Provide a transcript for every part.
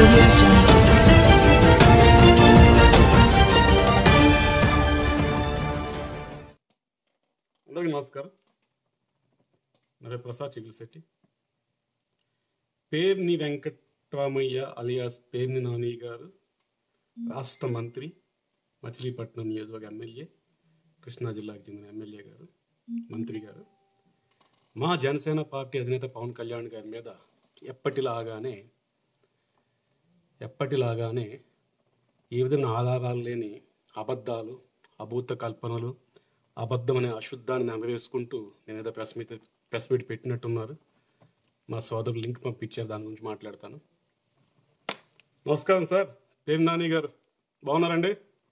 Audio Jungle. అందరికీ నమస్కారం. నా ప్రసాద్ చిగులశెట్టి. పేర్ని వెంకట్రామయ్య అలియాస్ పేర్ని నాని గారు రాష్ట్ర మంత్రి, మచిలీపట్నం నియోజకవర్గ ఎమ్మెల్యే, కృష్ణా జిల్లాకు చెందిన ఎమ్మెల్యే గారు, మంత్రి గారు, మా జనసేన పార్టీ అధినేత పవన్ కళ్యాణ్ గారి మీద ఎప్పటిలాగానే ఏ విధంగా ఆధారాలు లేని అబద్ధాలు, అభూత కల్పనలు, అబద్ధం అనే అశుద్ధాన్ని నెమవేసుకుంటూ నేను ఏదో ప్రెస్ మీట్ పెట్టినట్టున్నారు. మా సోదరులు లింక్ పంపించారు, దాని గురించి మాట్లాడతాను. నమస్కారం సార్, పేర్ని నాని గారు, బాగున్నారండి?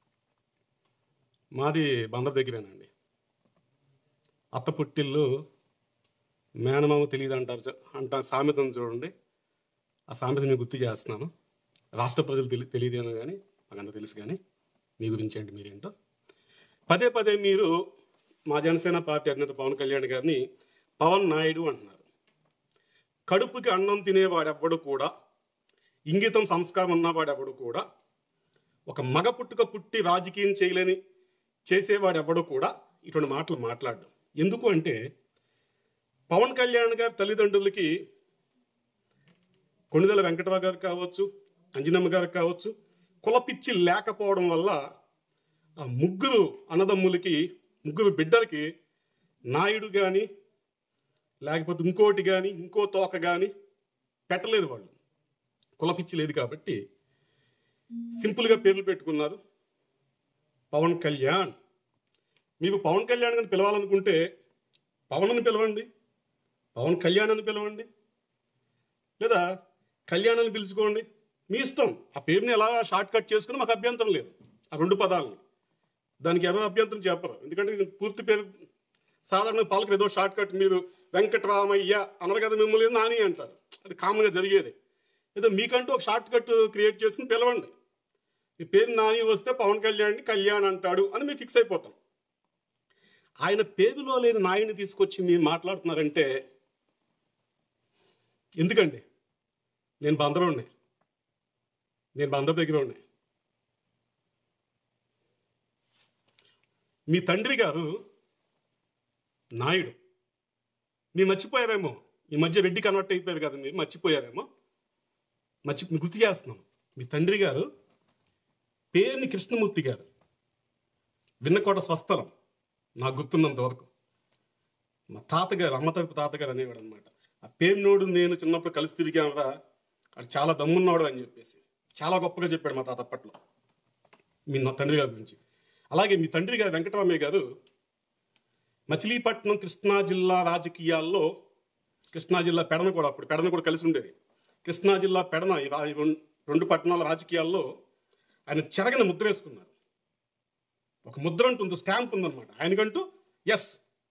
మాది బందర్ దగ్గరేనండి. అత్త పుట్టిల్లు మేనమామ తెలియదు అంటారు సామెతను చూడండి. ఆ సామెత నేను గుర్తు చేస్తున్నాను. రాష్ట్ర ప్రజలు తెలియదేమో కానీ మాకంతా తెలుసు. కానీ మీ గురించి ఏంటి, మీరేంటో పదే పదే మీరు మా జనసేన పార్టీ అధినేత పవన్ కళ్యాణ్ గారిని పవన్ నాయుడు అంటున్నారు. కడుపుకి అన్నం తినేవాడెవ్వడు కూడా, ఇంగితం సంస్కారం ఉన్నవాడెవ్వడు కూడా, ఒక మగ పుట్టి రాజకీయం చేసేవాడెవ్వడు కూడా ఇటువంటి మాటలు మాట్లాడడం ఎందుకు అంటే, పవన్ కళ్యాణ్ గారి తల్లిదండ్రులకి కొణిదెల వెంకటరావు గారు కావచ్చు, అంజనమ్మ గారు కావచ్చు, కులపిచ్చి లేకపోవడం వల్ల ఆ ముగ్గురు అన్నదమ్ములకి, ముగ్గురు బిడ్డలకి నాయుడు కానీ లేకపోతే ఇంకోటి కానీ ఇంకో తోక కానీ పెట్టలేదు. వాళ్ళు కులపిచ్చి లేదు కాబట్టి సింపుల్గా పేర్లు పెట్టుకున్నారు. పవన్ కళ్యాణ్. మీకు పవన్ కళ్యాణ్ అని పిలవాలనుకుంటే పవన్ అని పిలవండి, పవన్ కళ్యాణ్ అని పిలవండి, లేదా కళ్యాణ్ అని పిలుచుకోండి, మీ ఇష్టం. ఆ పేరుని ఎలా షార్ట్ కట్ చేసుకుని మాకు అభ్యంతరం లేదు. ఆ రెండు పదాలని దానికి ఎవరు అభ్యంతరం చెప్పరు. ఎందుకంటే పూర్తి పేరు సాధారణ పాలకులు ఏదో షార్ట్ కట్, మీరు వెంకటరామయ్య అనరు కదా, మిమ్మల్ని నాని అంటారు. అది కామన్గా జరిగేది. ఏదో మీకంటూ ఒక షార్ట్ కట్ క్రియేట్ చేసుకుని పిలవండి. ఈ పేరు నాని వస్తే పవన్ కళ్యాణ్ని కళ్యాణ్ అంటాడు అని మీరు ఫిక్స్ అయిపోతాం. ఆయన పేరులో లేని నాయుడిని తీసుకొచ్చి మీరు మాట్లాడుతున్నారంటే ఎందుకండి? నేను బందర్ దగ్గర ఉన్నాయి. మీ తండ్రి గారు నాయుడు. మీరు మర్చిపోయారేమో, ఈ మధ్య రెడ్డి కన్వర్ట్ అయిపోయారు కదా, మీరు మర్చిపోయారేమో. గుర్తు చేస్తున్నాం. మీ తండ్రి గారు పేర్ని కృష్ణమూర్తి గారు, విన్నకోట స్వస్థలం, నాకు గుర్తున్నంత వరకు. మా తాతగారు, అమ్మ తరపు తాతగారు అనేవాడు అనమాట. ఆ పేరునోడు నేను చిన్నప్పుడు కలిసి తిరిగామరా, అది చాలా దమ్మున్నాడు అని చెప్పేసి చాలా గొప్పగా చెప్పాడు మా తాత అప్పట్లో నా తండ్రి గారి గురించి. అలాగే మీ తండ్రి గారు వెంకటరామయ్య గారు మచిలీపట్నం కృష్ణా జిల్లా రాజకీయాల్లో, కృష్ణా జిల్లా పెడన కూడా, అప్పుడు పెడన కూడా కలిసి ఉండేది, కృష్ణా జిల్లా పెడన, ఈ రెండు పట్టణాల రాజకీయాల్లో ఆయన చెరగని ముద్ర వేసుకున్నారు. ఒక ముద్ర ఉంటుంది, స్టాంప్ ఉందన్నమాట ఆయనకంటూ. ఎస్,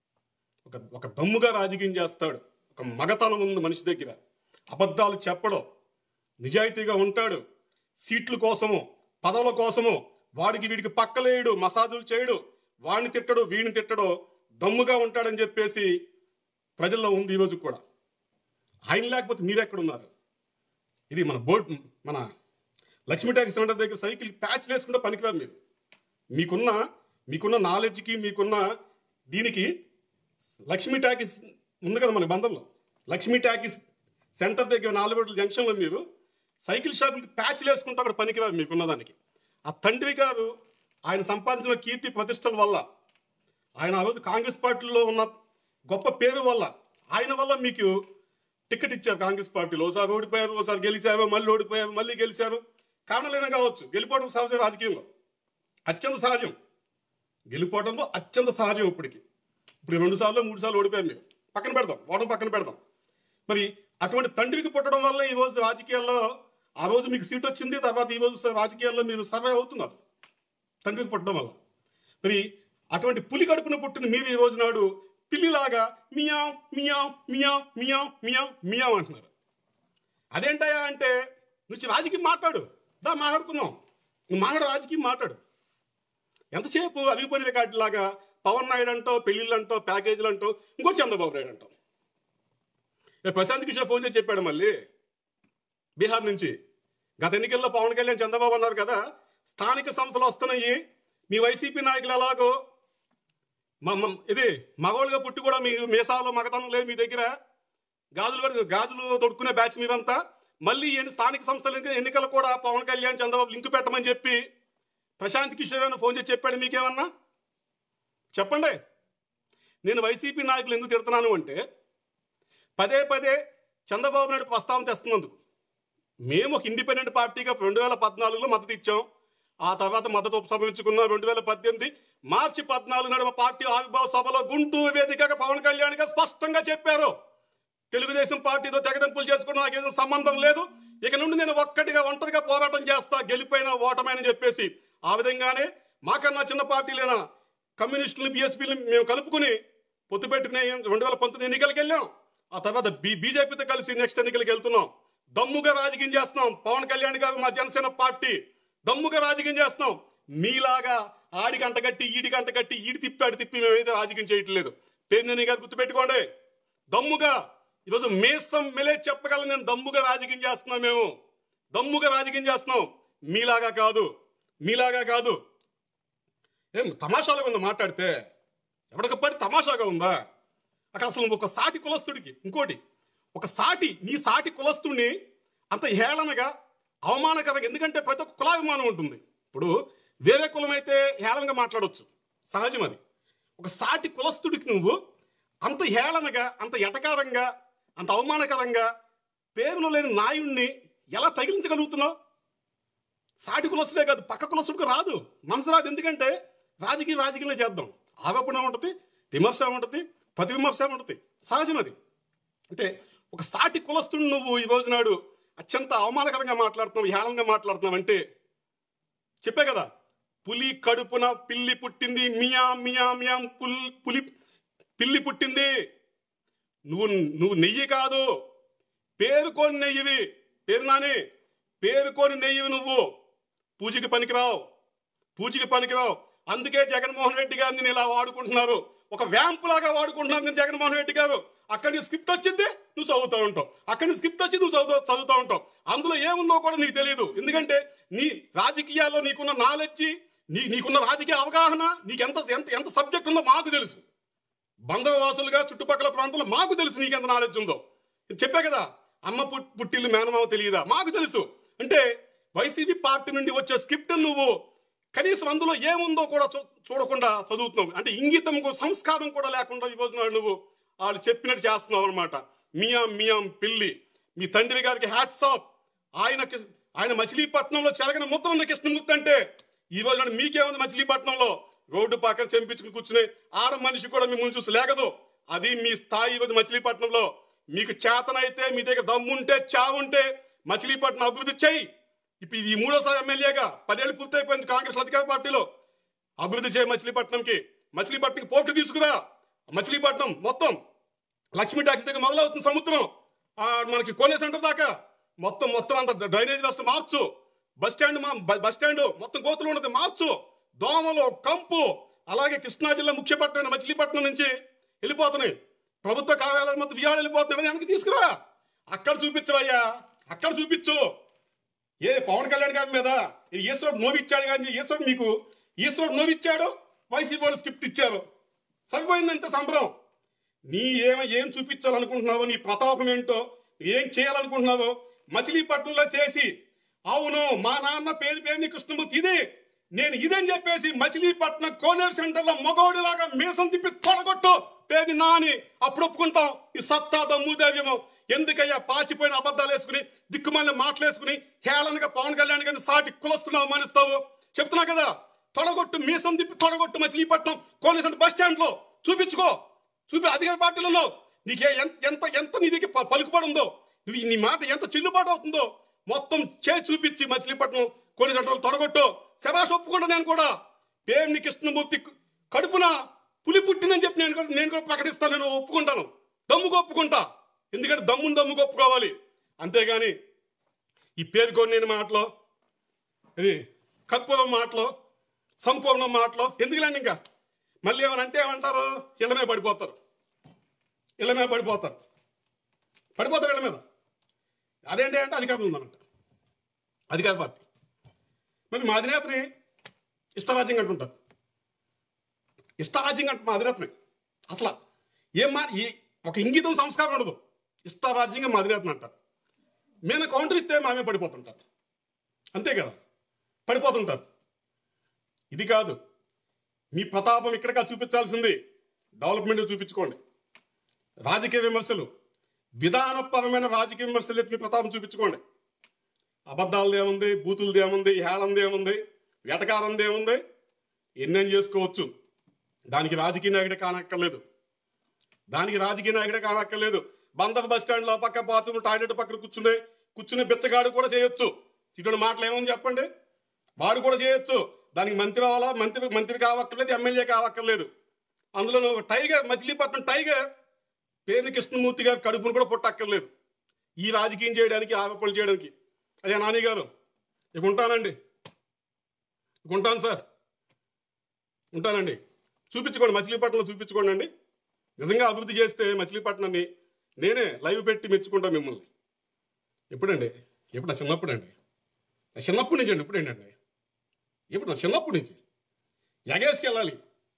ఒక దమ్ముగా రాజకీయం చేస్తాడు, ఒక మగతనం ఉంది మనిషి దగ్గర, అబద్ధాలు చెప్పడం, నిజాయితీగా ఉంటాడు, సీట్ల కోసమో పదవుల కోసమో వాడికి వీడికి పక్కలేయడు, మసాజులు చేయడు, వాడిని తిట్టడు వీడిని తిట్టడు, దమ్ముగా ఉంటాడని చెప్పేసి ప్రజల్లో ఉంది ఈరోజు కూడా. ఆయన లేకపోతే మీరెక్కడున్నారు? ఇది మన లక్ష్మీ ట్యాక్సీ సెంటర్ దగ్గర సైకిల్ ప్యాచ్ వేసుకుంటే పనికిరాదు. మీకున్న నాలెడ్జ్కి, మీకున్న దీనికి లక్ష్మీ టాకీస్ ఉంది కదా మన బందర్లో, లక్ష్మీ టాకీస్ సెంటర్ దగ్గర 4 రోడ్ల జంక్షన్లో మీరు సైకిల్ షాపులకి ప్యాచ్లు వేసుకుంటే అక్కడ పనికిరాదు మీకున్న దానికి. ఆ తండ్రి గారు ఆయన సంపాదించిన కీర్తి ప్రతిష్టల వల్ల, ఆయన ఆ రోజు కాంగ్రెస్ పార్టీలో ఉన్న గొప్ప పేరు వల్ల, ఆయన వల్ల మీకు టికెట్ ఇచ్చారు కాంగ్రెస్ పార్టీలో. ఒకసారి ఓడిపోయారు, ఒకసారి గెలిచారు, మళ్ళీ ఓడిపోయారు, మళ్ళీ గెలిచారు. కారణాలైనా కావచ్చు, గెలిపోవడం సహజం, రాజకీయంలో అత్యంత సహజం, గెలిపోవడంలో అత్యంత సహజం. ఇప్పుడు 2 సార్లు 3 సార్లు ఓడిపోయారు, మీరు పక్కన పెడదాం, ఓటమి పక్కన పెడదాం. మరి అటువంటి తండ్రికి పుట్టడం వల్ల ఈరోజు రాజకీయాల్లో, ఆ రోజు మీకు సీట్ వచ్చింది, తర్వాత ఈరోజు రాజకీయాల్లో మీరు సర్వే అవుతున్నారు తండ్రికి పుట్టడం వల్ల. మరి అటువంటి పులి కడుపున పుట్టిన మీరు ఈ రోజు నాడు పిల్లిలాగా meow meow meow meow meow meow అంటున్నారు. అదేంటయా అంటే, నువ్వు రాజకీయం మాట్లాడు, మాట్లాడుకుందాం, నువ్వు రాజకీయం మాట్లాడు. ఎంతసేపు అరిగిపోయిన రికార్డులాగా పవన్ నాయుడు అంటావు, పెళ్లిళ్ళు అంటావు, ప్యాకేజీలు అంటావు, ఇంకో చంద్రబాబు నాయుడు అంటావు. ప్రశాంత్ కిషోర్ ఫోన్ చేసి చెప్పాడు మళ్ళీ బీహార్ నుంచి, గత ఎన్నికల్లో పవన్ కళ్యాణ్ చంద్రబాబు అన్నారు కదా, స్థానిక సంస్థలు వస్తున్నాయి, మీ వైసీపీ నాయకులు ఎలాగో ఇది మగవాళ్ళుగా పుట్టి కూడా మీ మీసాలో మగతనం లేదు మీ దగ్గర, గాజులు తొడుక్కునే బ్యాచ్ మీరంతా. మళ్ళీ స్థానిక సంస్థల ఎన్నికలు కూడా పవన్ కళ్యాణ్ చంద్రబాబు లింక్ పెట్టమని చెప్పి ప్రశాంత్ కిషోర్ అని ఫోన్ చేసి చెప్పాడు. మీకేమన్నా చెప్పండి. నేను వైసీపీ నాయకులు ఎందుకు తిడుతున్నాను అంటే, పదే పదే చంద్రబాబు నాయుడు ప్రస్తావన తెస్తున్నందుకు. మేము ఒక ఇండిపెండెంట్ పార్టీగా 2014లో మద్దతు ఇచ్చాం. ఆ తర్వాత మద్దతు ఉపసంహరించుకున్నాం. 2018 మార్చి 14 నాడు మా పార్టీ ఆవిర్భావ సభలో గుంటూరు వేదికగా పవన్ కళ్యాణ్ గారు స్పష్టంగా చెప్పారు, తెలుగుదేశం పార్టీతో తెగదెంపులు చేసుకోవడం నాకు ఏదైనా సంబంధం లేదు, ఇక నుండి నేను ఒంటరిగా పోరాటం చేస్తా, గెలిపోయినా ఓటమైనా చెప్పేసి. ఆ విధంగానే మాకన్నా చిన్న పార్టీలైన కమ్యూనిస్టులు, బీఎస్పీలు మేము కలుపుకుని పొత్తు పెట్టుకునే 2019 ఎన్నికలకు వెళ్ళాం. ఆ తర్వాత బీజేపీతో కలిసి నెక్స్ట్ ఎన్నికలకు వెళ్తున్నాం. దమ్ముగా రాజకీయం చేస్తున్నాం. పవన్ కళ్యాణ్ గారు మా జనసేన పార్టీ దమ్ముగా రాజకీయం చేస్తున్నాం. మీలాగా ఆడికి అంటగట్టి ఈడికి అంటగట్టి ఈడి తిప్పి మేమైతే రాజకీయం చేయట్లేదు. పేరునేని గారు గుర్తుపెట్టుకోండి. దమ్ముగా ఈరోజు మేసం మెలే చెప్పగలను, నేను దమ్ముగా రాజకీయం చేస్తున్నాం. మేము దమ్ముగా రాజకీయం చేస్తున్నాం, మీలాగా కాదు. ఏం తమాషాలుగా ఉందా మాట్లాడితే? ఎవరికి పడి తమాషాగా ఉందా? అక్కడ అసలు ఒక సాటి కులస్తుడికి ఇంకోటి, నీ సాటి కులస్తుడిని అంత హేళనగా అవమానకరంగా, ఎందుకంటే ప్రతి ఒక్క కులాభిమానం ఉంటుంది. ఇప్పుడు వేరే కులం అయితే హేళనగా మాట్లాడవచ్చు, సహజం అది. ఒక సాటి కులస్తుడికి నువ్వు అంత హేళనగా, అంత ఎటకారంగా, అంత అవమానకరంగా పేరులో లేని నాయుడిని ఎలా తగిలించగలుగుతున్నావు? సాటి కులస్తుడే కాదు, పక్క కులస్తుడికి రాదు, మనసు రాదు. ఎందుకంటే రాజకీయంలో చేద్దాం, ఆరోపణ ఉంటుంది, విమర్శ ఉంటుంది, ప్రతి విమర్శ ఉంటుంది, సహజం అది. అంటే ఒక సాటి కులస్తుడు నువ్వు ఈ రోజు నాడు అత్యంత అవమానకరంగా మాట్లాడుతున్నావు, హేళనంగా మాట్లాడుతున్నావు అంటే చెప్పే కదా, పులి కడుపున పిల్లి పుట్టింది, మియా మియా మియా పిల్లి పుట్టింది. నువ్వు నెయ్యి కాదు, పేరుకోని నెయ్యివి. పేరుకోని నెయ్యివి నువ్వు. పూజకి పనికిరావు. అందుకే జగన్మోహన్ రెడ్డి గారిని ఇలా వాడుకుంటున్నారు, ఒక వ్యాంపు లాగా వాడుకుంటున్నారు జగన్మోహన్ రెడ్డి గారు. అక్కడ నీ స్క్రిప్ట్ వచ్చింది, నువ్వు చదువుతూ ఉంటావు. అక్కడ నీ స్క్రిప్ట్ వచ్చి నువ్వు చదువుతూ ఉంటావు. అందులో ఏముందో కూడా నీకు తెలియదు. ఎందుకంటే నీ రాజకీయాల్లో నీకున్న నాలెడ్జి, నీకున్న రాజకీయ అవగాహన, నీకు ఎంత సబ్జెక్ట్ ఉందో మాకు తెలుసు. బంధువాసులుగా చుట్టుపక్కల ప్రాంతంలో మాకు తెలుసు నీకెంత నాలెడ్జ్ ఉందో. చెప్పే కదా, అమ్మ పుట్టిల్లు మేనమామ తెలియదా? మాకు తెలుసు. అంటే వైసీపీ పార్టీ నుండి వచ్చే స్క్రిప్ట్ నువ్వు కనీసం అందులో ఏముందో కూడా చూడకుండా చదువుతున్నావు. అంటే ఇంగితంకు సంస్కారం కూడా లేకుండా ఈ రోజున నువ్వు వాళ్ళు చెప్పినట్టు చేస్తున్నావు అనమాట. మియాం పిల్లి. మీ తండ్రి గారికి హ్యాట్స్ ఆఫ్. ఆయన మచిలీపట్నంలో చెరగని ముద్ద ఉన్న కృష్ణమూర్తి అంటే ఈ రోజు మీకేముంది? మచిలీపట్నంలో రోడ్డు పక్కన చెంపించుకుని కూర్చునే ఆడ మనిషి కూడా మిమ్మల్ని చూసి లేకదు. అది మీ స్థాయి. ఈరోజు మచిలీపట్నంలో మీకు చేతనైతే, మీ దగ్గర దమ్ముంటే, చావుంటే మచిలీపట్నం అభివృద్ధి చేయి. ఇప్పుడు ఇది 3వ ఎమ్మెల్యేగా 10 ఏళ్ళు పూర్తయిపోయింది కాంగ్రెస్ అధికార పార్టీలో. అభివృద్ధి చేయి మచిలీపట్నంకి పోర్టు తీసుకురా. మచిలీపట్నం మొత్తం లక్ష్మీ టాక్సీ దగ్గర మొదలవుతుంది సముద్రం, మనకి కోనే సెంటర్ దాకా మొత్తం అంత డ్రైనేజ్ వ్యవస్థ మార్చు. బస్ స్టాండ్ మొత్తం గోతులు ఉన్నది మార్చు. దోమలు, కంపు, అలాగే కృష్ణా జిల్లా ముఖ్య పట్టణ మచిలీపట్నం నుంచి వెళ్ళిపోతున్నాయి. ప్రభుత్వ కార్యాలయం మొత్తం విజయాలు వెళ్ళిపోతున్నాయి. వెనక్కి తీసుకురా. అక్కడ చూపించవయ్యా, అక్కడ చూపించు. ఏ పవన్ కళ్యాణ్ గారి మీద ఈశ్వరుడు నోవిచ్చాడు కానీ ఈశ్వరుడు నోవిచ్చాడు, వైసీపీ వాళ్ళు స్క్రిప్ట్ ఇచ్చారు, సరిపోయిందంటే సంబరం. ఏం చూపించాలనుకుంటున్నావో, నీ ప్రతాపం ఏంటో, ఏం చేయాలనుకుంటున్నావో మచిలీపట్నంలో చేసి, అవును మా నాన్న పేరు కృష్ణమూర్తి ఇది, నేను ఇదని చెప్పేసి మచిలీపట్నం కోనేరు సెంటర్లో మగోడిలాగా మీసం తిప్పి తొడగొట్టు పేరు నాని, అప్పుడు ఒప్పుకుంటాం. ఈ సత్తా దమ్ముదేవ్యమో. ఎందుకయ్యా పాచిపోయిన అబద్ధాలు వేసుకుని, దిక్కుమాలిన మాటలు వేసుకుని హేళనగా పవన్ కళ్యాణ్ గారిని సాటి కులస్తున్నావు, మానిస్తావు? చెప్తున్నా కదా, తొడగొట్టు, మీసం తిప్పి తొడగొట్టు. Machilipatnam Koneru centre bus stand లో చూపించుకో. అధికార పార్టీలలో నీకే ఎంత నీ దగ్గర పలుకుబడి ఉందో, నీ మాట ఎంత చెల్లుబాటు అవుతుందో మొత్తం చూపించి మచిలీపట్నం కోనేరు సెంటర్ తొడగొట్టు. శభాష్, ఒప్పుకుంటా. నేను కూడా పేరుని కృష్ణమూర్తి కడుపున పులి పుట్టిందని చెప్పి నేను కూడా ప్రకటిస్తాను. నేను ఒప్పుకుంటాను, దమ్ముగా ఒప్పుకుంటా. ఎందుకంటే దమ్ముగా ఒప్పుకోవాలి. అంతేగాని ఈ పేరుకొని మాటలో, ఇది కర్పూరం మాటలో, సంపూర్ణ మాటలో ఎందుకులేండి. ఇంకా మళ్ళీ ఏమనంటే ఏమంటారు? ఇళ్ళ మీద పడిపోతారు. ఇళ్ళ మీద. అదేంటి అంటే అధికారం ఉందనంట. అధికార పార్టీ. మరి మా అధినేతని ఇష్టరాజ్యంగా అంటుంటారు. ఇష్టరాజ్యంగా అంట మా అధినేతని అసలు ఈ ఒక ఇంగితం సంస్కారం ఉండదు. ఇష్టరాజ్యంగా మా అధినేతని అంటారు. మేము కౌంటర్ ఇస్తే మామే పడిపోతుంటారు. అంతే కదా, పడిపోతుంటారు. ఇది కాదు మీ ప్రతాపం ఇక్కడగా చూపించాల్సింది. డెవలప్మెంట్ చూపించుకోండి. రాజకీయ విమర్శలు, విధానపరమైన రాజకీయ విమర్శలు ఎత్తి మీ ప్రతాపం చూపించుకోండి. అబద్ధాలది ఏముంది, బూతులది ఏముంది, హేళంది ఏముంది, వెటకారంది ఏముంది, ఎన్నేం చేసుకోవచ్చు. దానికి రాజకీయ నాయకుడే కానక్కర్లేదు. బందర్ బస్ స్టాండ్లో పక్క బాత్రూమ్ టాయిలెట్ పక్కన కూర్చునే బిచ్చగాడు కూడా చేయొచ్చు. ఇటువంటి మాటలు ఏమని చెప్పండి, వాడు కూడా చేయొచ్చు. దానికి మంత్రి అవ్వాలా, మంత్రి కావక్కర్లేదు, ఎమ్మెల్యే కావక్కర్లేదు. అందులో టైగర్, మచిలీపట్నం టైగర్ పేరుని కృష్ణమూర్తి గారు కడుపును కూడా పుట్టక్కర్లేదు ఈ రాజకీయం చేయడానికి, ఆరోపణలు చేయడానికి. అయ్యా నాని గారు, ఇక ఉంటానండి, ఉంటాను సార్, ఉంటానండి. చూపించుకోండి, మచిలీపట్నంలో చూపించుకోండి అండి. నిజంగా అభివృద్ధి చేస్తే మచిలీపట్నాన్ని నేనే లైవ్ పెట్టి మెచ్చుకుంటాను మిమ్మల్ని. ఎప్పుడండి? ఎప్పుడు నా చిన్నప్పుడు అండి, నా చిన్నప్పటి నుంచి అండి. ఎప్పుడేంటండి? ఎప్పుడు నా చిన్నప్పటి నుంచి ఎగేసుకెళ్ళాలి,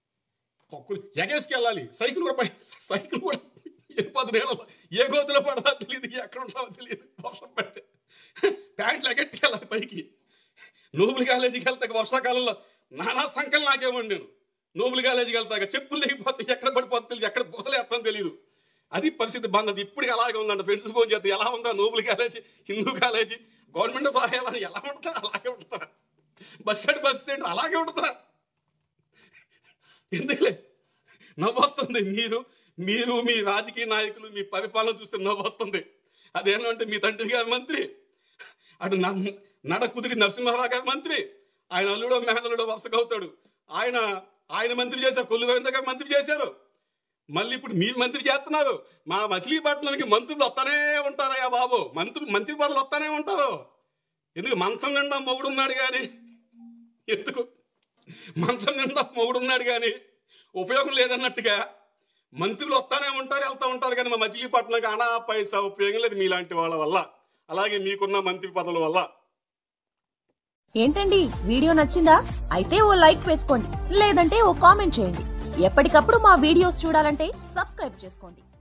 సైకిల్ కూడా వెళ్ళిపోతుంది నీళ్ళలో. ఏ గోతులో పడతా తెలియదు, ఎక్కడ ఉంటావో తెలియదు. వర్షం పడితే ప్యాంట్లు ఎగట్టుకెళ్ళాలి పైకి. నోబుల్ కాలేజీకి వెళ్తాక వర్షాకాలంలో నానా సంకలు నాకేమండి. నేను నోబుల్ కాలేజీకి వెళ్తాక చెప్పులు దిగిపోతే ఎక్కడ పడిపోతే తెలియదు, ఎక్కడ బుతలేస్తాను తెలియదు. అది పరిస్థితి బంద్. ఇప్పటికి అలాగే ఉందంట. ఫ్రెండ్స్ ఫోన్ చేస్తే ఎలా ఉందా noble college, Hindu college, government సహాయాలని ఎలా ఉంటా అలాగే ఉంటారా? బస్ స్టాండ్ పరిస్థితి ఏంటి అలాగే ఉంటారా? ఎందుకులే నవ్వు వస్తుంది. మీరు మీ రాజకీయ నాయకులు మీ పరిపాలన చూస్తే నవ్వు వస్తుంది. అదేంటంటే మీ తండ్రి గారి మంత్రి, అటు నడ కుదిరి నరసింహారావు గారి మంత్రి, ఆయన అల్లుడో మేనల్లుడో వరుసగవుతాడు. ఆయన మంత్రి చేశారు, కొల్లు గోవింద గారు మంత్రి చేశారు. మళ్ళీ ఇప్పుడు మీరు మంత్రి చేస్తున్నారు. మా మచిలీపట్నానికి మంత్రులు వస్తానే ఉంటారయ్యా బాబు, మంత్రి పదవులు వస్తానే ఉంటారు. ఎందుకు? మంచం నిండా మొగుడున్నాడు కానీ ఉపయోగం లేదన్నట్టుగా మంత్రులు వస్తానే ఉంటారు, వెళ్తూ ఉంటారు. కానీ మా మచిలీపట్నంకి అనా పైసా ఉపయోగం లేదు మీలాంటి వాళ్ళ వల్ల, అలాగే మీకున్న మంత్రి పదవుల వల్ల. ఏంటండి, వీడియో నచ్చిందా? అయితే ఓ లైక్ వేసుకోండి, లేదంటే ఓ కామెంట్ చేయండి. ఎప్పటికప్పుడు మా వీడియోస్ చూడాలంటే సబ్స్క్రైబ్ చేసుకోండి.